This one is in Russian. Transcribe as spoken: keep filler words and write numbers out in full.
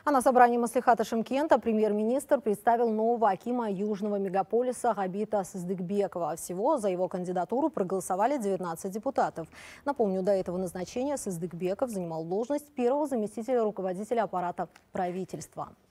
А на собрании маслихата Шымкента премьер-министр представил нового акима южного мегаполиса Габита Сыздыкбекова. Всего за его кандидатуру проголосовали девятнадцать депутатов. Напомню, до этого назначения Сыздыкбеков занимал должность первого заместителя руководителя аппарата правительства.